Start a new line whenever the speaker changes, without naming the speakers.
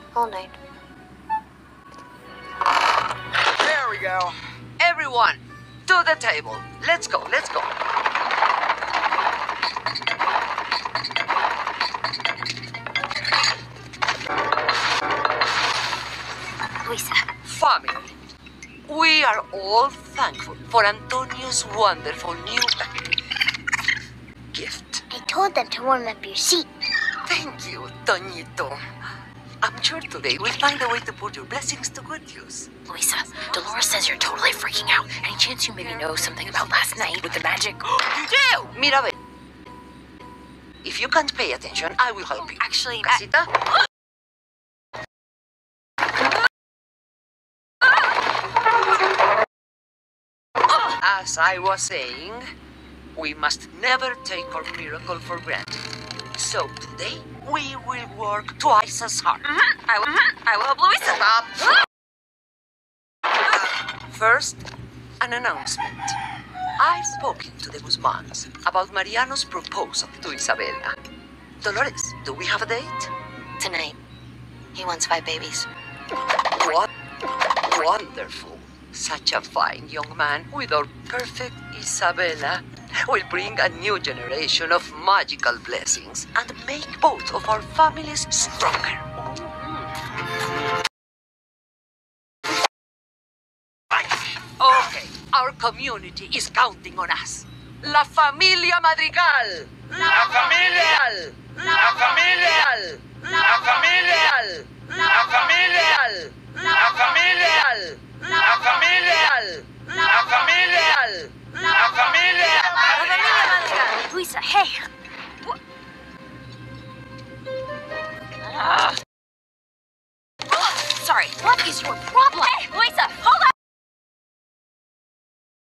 all night.
There we go. Everyone, to the table. Let's go, let's go.
Luisa.
Family, we are all thankful for Antonio's wonderful new gift.
I told them to warm up your seat.
Thank you, Toñito. I'm sure today we'll find a way to put your blessings to good use.
Luisa, Dolores says you're totally freaking out. Any chance you maybe know something about last night with the magic?
You do! Mirabel, if you can't pay attention, I will help you.
Actually,
Casita? As I was saying, we must never take our miracle for granted. So today, we will work twice as hard.
I will help Luisa.
Stop! First, an announcement. I've spoken to the Guzmans about Mariano's proposal to Isabela. Dolores, do we have a date?
Tonight, he wants 5 babies.
What? Wonderful. Such a fine young man with our perfect Isabela will bring a new generation of magical blessings and make both of our families stronger. Okay, our community is counting on us. La familia Madrigal! La familia! La familia! La familia! La familia! La familia! La familia! La familia! La familia!
Luisa, hey! Sorry, what is your problem?
Hey, Luisa!